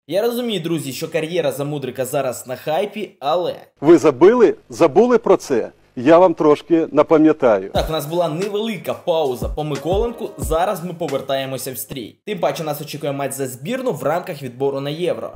Я розумію, друзі, що кар'єра за Мудрика зараз на хайпі, але... Ви забули про це? Я вам трошки напам'ятаю. Так, у нас була невелика пауза по Миколенку, зараз ми повертаємося в стрій. Тим паче нас очікує матч за збірну в рамках відбору на Євро.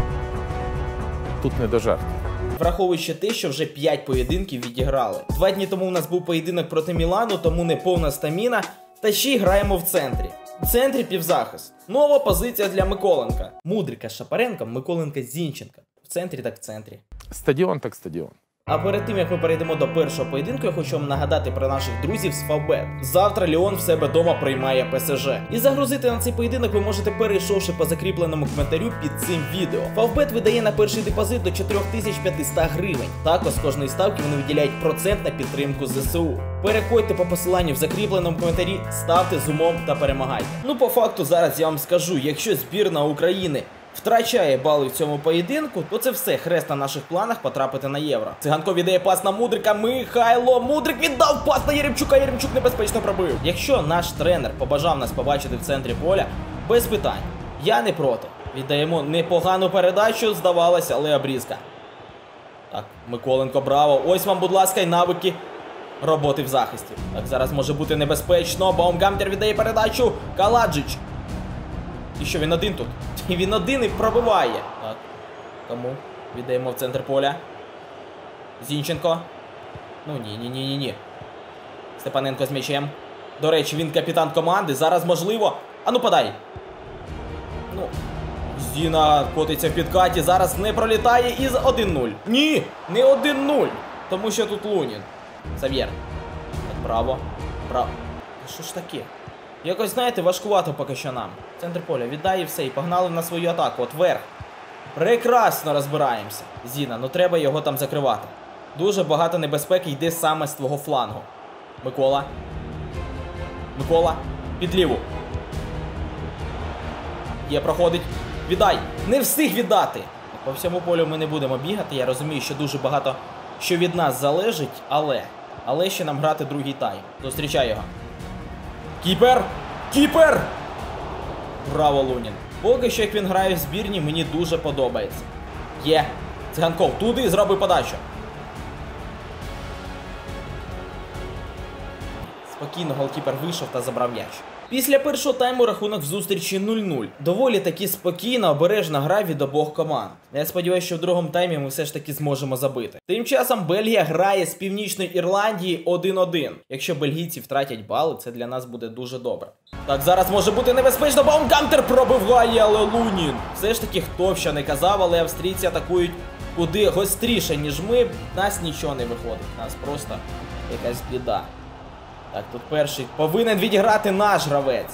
Тут не до жартів. Враховуючи те, що вже 5 поєдинків відіграли. 2 дні тому у нас був поєдинок проти Мілану, тому не повна стаміна, та ще й граємо в центрі. В центрі півзахист. Нова позиція для Миколенка. Мудрика з Шапаренком, Миколенка з Зінченка. В центрі так в центрі. Стадіон так стадіон. А перед тим, як ми перейдемо до першого поєдинку, я хочу вам нагадати про наших друзів з Фавбет. Завтра Ліон в себе дома приймає ПСЖ. І загрузити на цей поєдинок ви можете, перейшовши по закріпленому коментарю під цим відео. Фавбет видає на перший депозит до 4500 гривень. Також з кожної ставки вони виділяють процент на підтримку ЗСУ. Переходьте по посиланню в закріпленому коментарі, ставте з умом та перемагайте. Ну по факту зараз я вам скажу, якщо збірна України втрачає бали в цьому поєдинку, то це все, хрест на наших планах потрапити на Євро. Циганко віддає пас на Мудрика, Михайло Мудрик віддав пас на Єремчука, Єремчук небезпечно пробив. Якщо наш тренер побажав нас побачити в центрі поля, без питань, я не проти. Віддаємо непогану передачу, здавалося, але обрізка. Так, Миколенко, браво, ось вам, будь ласка, й навики роботи в захисті. Так, зараз може бути небезпечно, Баумгартнер віддає передачу, Каладжич. І що, він один тут? І він один і пробиває. Так, кому? Віддаємо в центр поля. Зінченко. Ну ні. Степаненко з м'ячем. До речі, він капітан команди. Зараз можливо. А ну подай. Ну, Зіна котиться в підкаті. Зараз не пролітає із 1-0. Ні, не 1-0. Тому що тут Лунін. Сав'єр. Так, браво. Браво. Що ж таке? Якось, знаєте, важкувато поки що нам. Центр поля, віддай і все, і погнали на свою атаку. От вверх. Прекрасно розбираємося. Зіна, ну треба його там закривати. Дуже багато небезпеки йде саме з твого флангу. Микола. Микола. Під ліву. Є, проходить. Віддай. Не встиг віддати. По всьому полю ми не будемо бігати. Я розумію, що дуже багато що від нас залежить, але ще нам грати другий тайм. Зустрічай його. Кіпер! Кіпер! Браво, Лунін. Поки що, як він грає в збірні, мені дуже подобається. Є. Циганков туди зробив подачу. Спокійно голкіпер вийшов та забрав м'яч. Після першого тайму рахунок в зустрічі 0-0. Доволі таки спокійна, обережна гра від обох команд. Я сподіваюся, що в другому таймі ми все ж таки зможемо забити. Тим часом Бельгія грає з Північної Ірландії 1-1. Якщо бельгійці втратять бали, це для нас буде дуже добре. Так, зараз може бути небезпечно, Баумгартнер пробиває, але Лунін. Все ж таки, хто б що не казав, але австрійці атакують куди гостріше, ніж ми. Нас нічого не виходить, нас просто якась біда. Так, тут перший повинен відіграти наш гравець.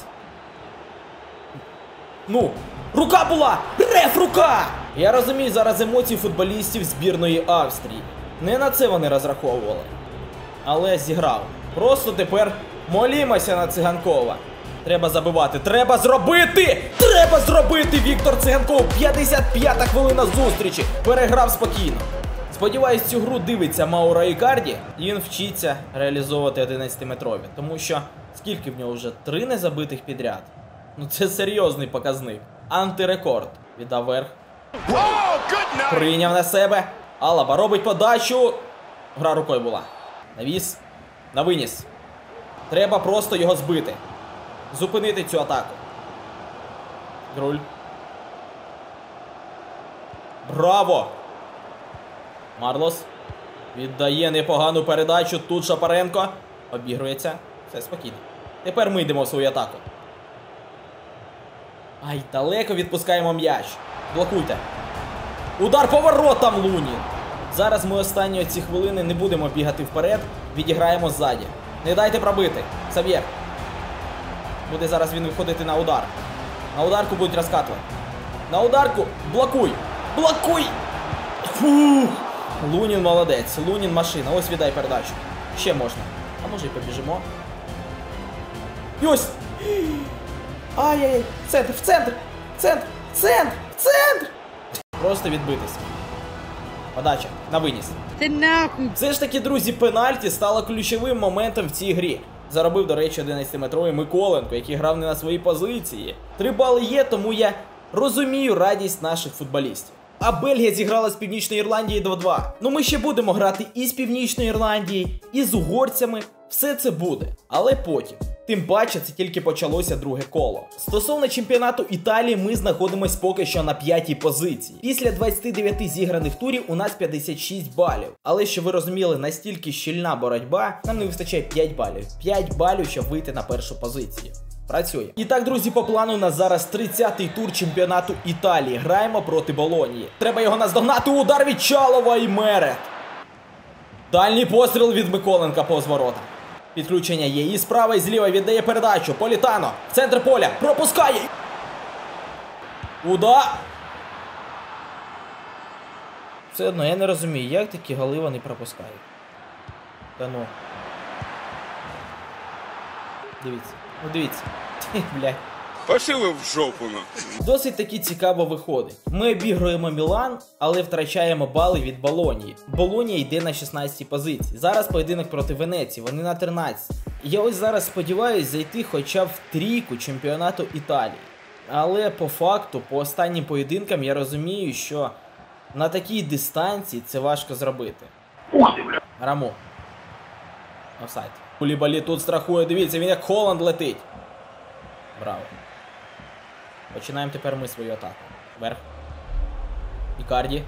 Ну, рука була! Реф, рука! Я розумію зараз емоції футболістів збірної Австрії. Не на це вони розраховували. Але зіграв. Просто тепер молімося на Циганкова. Треба забивати. Треба зробити! Треба зробити! Віктор Циганков! 55-та хвилина зустрічі. Переграв спокійно. Сподіваюсь, цю гру дивиться Мауро Ікарді, і він вчиться реалізовувати 11-метрові. Тому що, скільки в нього вже? 3 незабитих підряд. Ну це серйозний показник. Антирекорд. Віддав верх. Прийняв на себе. Алаба робить подачу. Гра рукою була. Навіс. На виніс. Треба просто його збити. Зупинити цю атаку. Груль. Браво! Марлос віддає непогану передачу. Тут Шапаренко. Обігрується. Все спокійно. Тепер ми йдемо в свою атаку. Ай, далеко відпускаємо м'яч. Блокуйте. Удар по воротам, Лунін. Зараз ми останні ці хвилини не будемо бігати вперед. Відіграємо ззаді. Не дайте пробити. Сав'єр. Буде зараз він виходити на удар. На ударку будуть розкатувати. На ударку. Блокуй. Блокуй. Фух. Лунін молодець, Лунін машина. Ось віддай передачу. Ще можна. А може і побіжимо. І ось. Ай-яй-яй. В центр, в центр. В центр, в центр, в центр. Просто відбитися. Подача. На виніс. Ти нахуй. Все ж таки, друзі, пенальті стало ключовим моментом в цій грі. Заробив, до речі, 11-метровий Миколенко, який грав не на своїй позиції. 3 бали є, тому я Розумію радість наших футболістів. А Бельгія зіграла з Північною Ірландією 2-2. Ну ми ще будемо грати і з Північною Ірландією, і з угорцями. Все це буде. Але потім. Тим паче, це тільки почалося друге коло. Стосовно чемпіонату Італії, ми знаходимось поки що на 5-й позиції. Після 29 зіграних турів у нас 56 балів. Але щоб ви розуміли, настільки щільна боротьба, нам не вистачає 5 балів. 5 балів, щоб вийти на першу позицію. Працює. І так, друзі, по плану у нас зараз 30-й тур чемпіонату Італії. Граємо проти Болонії. Треба його наздогнати. Удар від Чалова і Мерет. Дальній постріл від Миколенка повз ворота. Підключення є. І справа, і зліва віддає передачу. Політано. В центр поля. Пропускає. Удар. Все одно, я не розумію, як такі голи вони пропускають. Та ну. Дивіться. Ну дивіться. Блядь. Пошли ви в жопу, ну. Досить таки цікаво виходить. Ми обігруємо Мілан, але втрачаємо бали від Болонії. Болонія йде на 16-й позиції. Зараз поєдинок проти Венеції, вони на 13-й. Я ось зараз сподіваюся зайти хоча б в трійку чемпіонату Італії. Але по факту, по останнім поєдинкам я розумію, що на такій дистанції це важко зробити. Ух ти, бля. Раму. Офсайд. Кулібалі тут страхує, дивіться, він як Холланд летить. Браво. Починаємо тепер ми свою атаку. Вверх. Ікарді.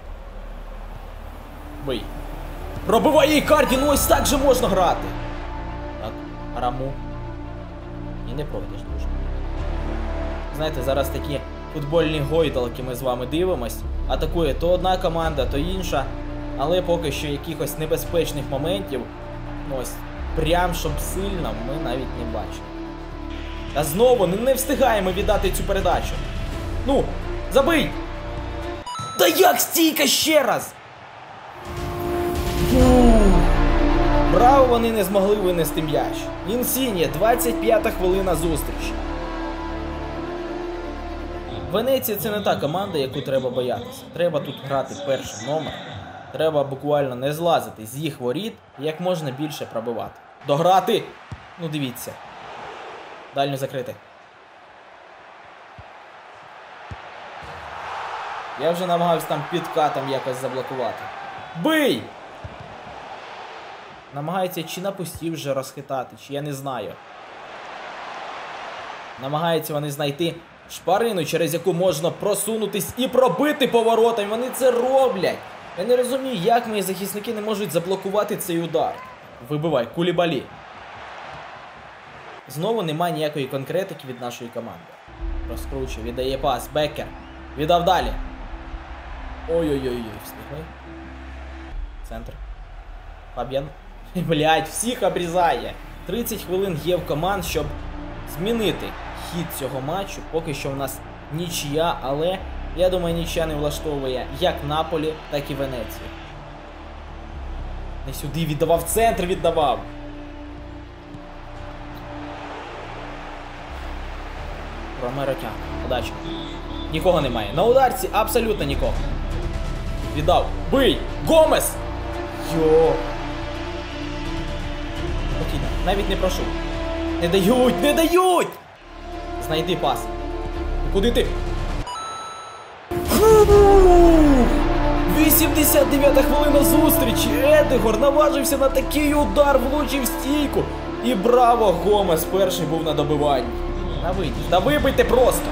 Бий. Пробиває Ікарді, ну ось так же можна грати. Так, Раму. І не пройдеш дуже. Знаєте, зараз такі футбольні гойдалки ми з вами дивимось. Атакує то одна команда, то інша. Але поки що якихось небезпечних моментів, ну ось, прям щоб сильно, ми навіть не бачимо. Та знову не встигаємо віддати цю передачу. Ну, забий! Та як стійка ще раз! Браво, вони не змогли винести м'яч. Інсіні, 25-та хвилина зустрічі. Венеція це не та команда, яку треба боятися. Треба тут грати перший номер. Треба буквально не злазити з їх воріт і як можна більше пробивати. Дограти! Ну дивіться. Дальню закрити. Я вже намагався там підкатом якось заблокувати. Бий! Намагається чи на пусті вже розхитати, чи я не знаю. Намагаються вони знайти шпарину, через яку можна просунутись і пробити поворотом. Вони це роблять. Я не розумію, як мої захисники не можуть заблокувати цей удар. Вибивай, Кулібалі. Знову немає ніякої конкретики від нашої команди. Розкручує, віддає пас, Беккер. Віддав далі. Ой-ой-ой, встигли. Центр. Фаб'ян. Блять, всіх обрізає. 30 хвилин є в команд, щоб змінити хід цього матчу. Поки що в нас нічия, але я думаю, нічия не влаштовує як Наполі, так і Венецію. Не сюди віддавав, центр віддавав. Ромеро тягне. Подача. Нікого немає. На ударці абсолютно нікого. Віддав. Бий! Гомес! Йо! Спокійно. Навіть не прошу. Не дають! Не дають! Знайди пас. Куди ти? 89-та хвилина зустрічі. Едегор наважився на такий удар, влучив стійку. І браво, Гомес перший був на добиванні. Та вибийте просто.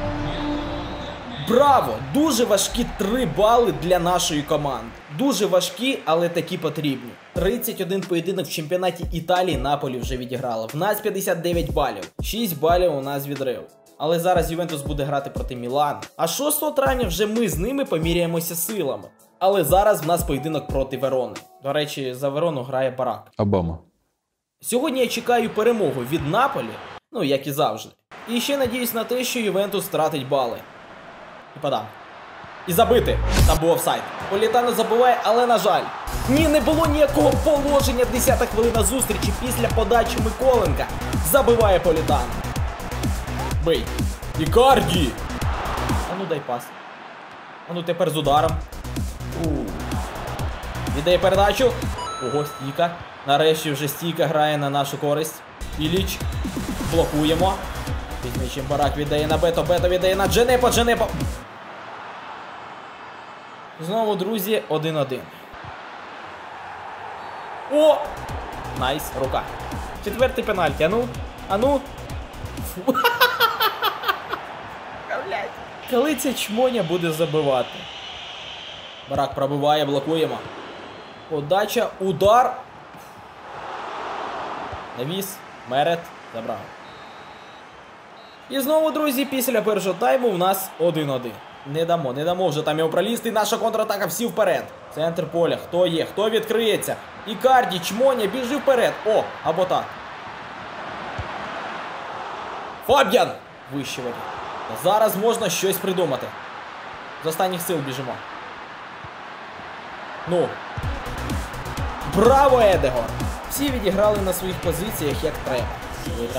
Браво! Дуже важкі 3 бали для нашої команди. Дуже важкі, але такі потрібні. 31 поєдинок в чемпіонаті Італії Наполі вже відіграло. В нас 59 балів. 6 балів у нас відрив. Але зараз Ювентус буде грати проти Мілана. А 6 травня вже ми з ними поміряємося силами. Але зараз в нас поєдинок проти Верони. До речі, за Верону грає Барак. Обама. Сьогодні я чекаю перемогу від Наполі, ну як і завжди. І ще надіюсь на те, що Ювентус втратить бали. І подам. І забити. Там був офсайд. Політано забиває, але на жаль. Ні, не було ніякого положення. 10-та хвилина зустрічі після подачі Миколенка. Забиває Політано. Бий. Ікарді! А ну дай пас. А ну тепер з ударом. Віддає передачу. Ого, стійка. Нарешті вже стійка грає на нашу користь. Іліч. Блокуємо. Під м'ячем Барак віддає на Бето, Бето віддає на Дженепо, Дженепо. Знову, друзі, 1-1. О! Найс, рука. Четвертий пенальті, ану, ану. Фу. Коли ця чмоня буде забивати? Барак пробиває, блокуємо. Подача, удар. Навіс, Мерет, забрав. І знову, друзі, після першого тайму в нас 1-1. Не дамо вже там його пролізти. Наша контратака, всі вперед. Центр поля, хто є, хто відкриється. Ікарді, чмоня, біжи вперед. О, або так. Фаб'ян! Вище воріт. Зараз можна щось придумати. З останніх сил біжимо. Ну. Браво, Едегор! Всі відіграли на своїх позиціях, як треба. Вигра.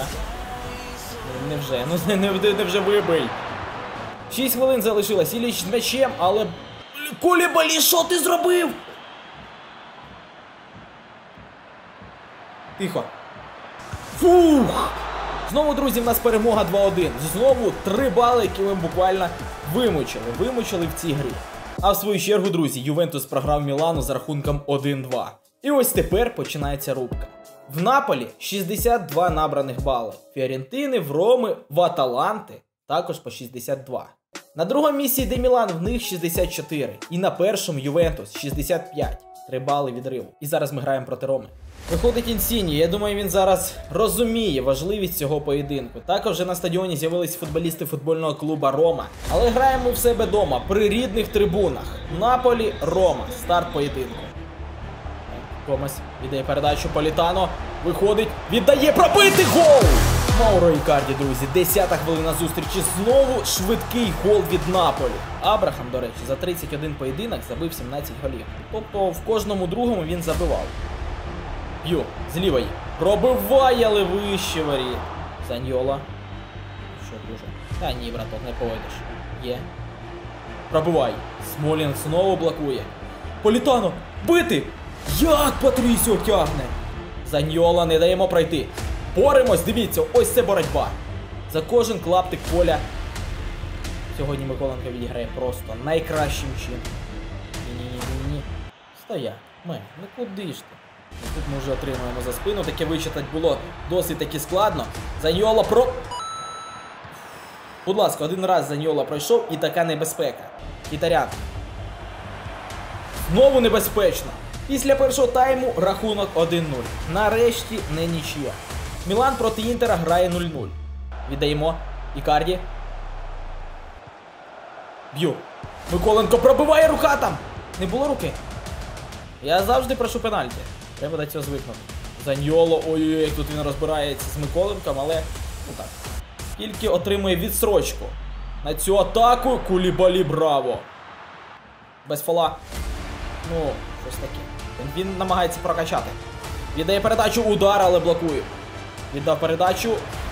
Невже вибий. 6 хвилин залишилось. Іліч з м'ячем, але... Кулібалі, що ти зробив? Тихо. Фух! Знову, друзі, в нас перемога 2-1. Знову 3 бали, які ми буквально вимучили в цій грі. А в свою чергу, друзі, Ювентус програв Мілану з рахунком 1-2. І ось тепер починається рубка. В Наполі 62 набраних бали. Фіорентини, в Роми, в Аталанти також по 62. На другому місці йде Мілан, в них 64. І на першому Ювентус 65. 3 бали відриву. І зараз ми граємо проти Роми. Виходить Інсіні, я думаю, він зараз розуміє важливість цього поєдинку. Також вже на стадіоні з'явились футболісти футбольного клубу Рома. Але граємо в себе вдома, при рідних трибунах. Наполі, Рома. Старт поєдинку. Гомес віддає передачу Політано. Виходить, віддає, пробитий гол! Мауро Ікарді, друзі, 10-та хвилина зустрічі. Знову швидкий гол від Наполі. Абрахам, до речі, за 31 поєдинок забив 17 голів. Тобто в кожному другому він забивав. Б'ю, з лівої. Пробиває, але вище воріт. Заньйола. Що, друже? Та ні, браток, не пойдеш. Є. Пробивай. Смолін знову блокує. Політано, бити! Як Патрісіо тягне! Заньйола, не даємо пройти. Боремось, дивіться, ось це боротьба. За кожен клаптик поля. Сьогодні Миколенко відіграє просто найкращим чином. Ні-ні-ні-ні. Стоять. Мен, ну куди ж ти? Тут ми вже отримуємо за спину. Таке вичитати було досить таки складно. Заньйола Будь ласка, один раз Заньйола пройшов і така небезпека. Кітарян. Знову небезпечно. Після першого тайму рахунок 1-0. Нарешті не нічия. Мілан проти Інтера грає 0-0. Віддаємо. Ікарді. Б'ю. Миколенко пробиває, рука там! Не було руки. Я завжди прошу пенальті. Треба до цього звикнути. Заньйоло, ой-ой-ой, як тут він розбирається з Миколенком, але... Ну так. Тільки отримує відстрочку. На цю атаку Кулібалі, браво. Без фола. Ну, щось таке. Він намагається прокачати. Віддає передачу, удар, але блокує. Віддав передачу.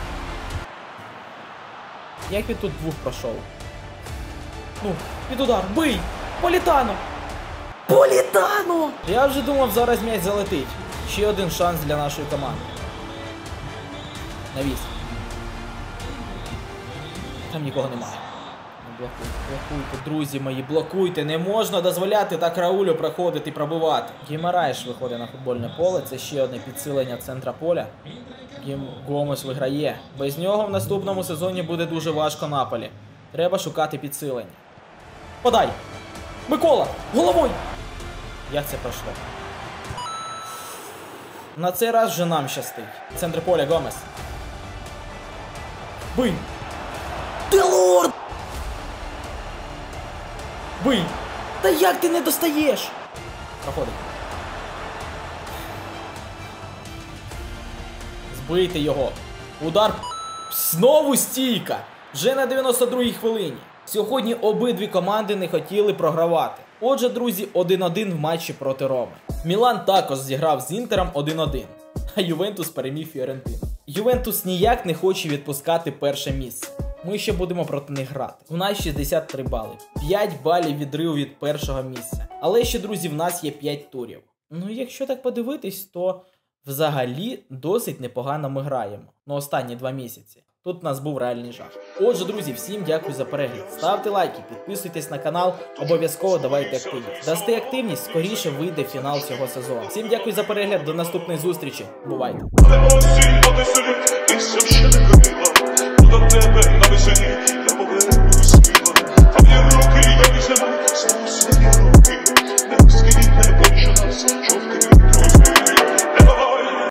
Як він тут двох пройшов? Ну, під удар, бий! Політано! Політано! Я вже думав, зараз м'яч залетить. Ще один шанс для нашої команди. Навіс. Там нікого немає. Блокуйте, друзі мої, блокуйте. Не можна дозволяти так Раулю проходити і пробивати. Гімараєш виходить на футбольне поле. Це ще одне підсилення центра поля. Гомес виграє. Без нього в наступному сезоні буде дуже важко Наполі. Треба шукати підсилення. Подай! Микола! Головою! Як це пройшло? На цей раз вже нам щастить. Центр поля, Гомес. Бий! Делорд! Бий! Та як ти не достаєш? Проходить. Збийте його. Удар. Знову стійка. Вже на 92-й хвилині. Сьогодні обидві команди не хотіли програвати. Отже, друзі, 1-1 в матчі проти Роми. Мілан також зіграв з Інтером 1-1. А Ювентус переміг Фіорентину. Ювентус ніяк не хоче відпускати перше місце. Ми ще будемо проти них грати. У нас 63 бали. 5 балів відриву від першого місця. Але ще, друзі, в нас є 5 турів. Ну, якщо так подивитись, то взагалі досить непогано ми граємо. Ну, останні 2 місяці. Тут у нас був реальний жах. Отже, друзі, всім дякую за перегляд. Ставте лайки, підписуйтесь на канал, обов'язково давайте активність. Дасте активність, скоріше вийде фінал цього сезону. Всім дякую за перегляд, до наступної зустрічі. Бувайте! Осінь,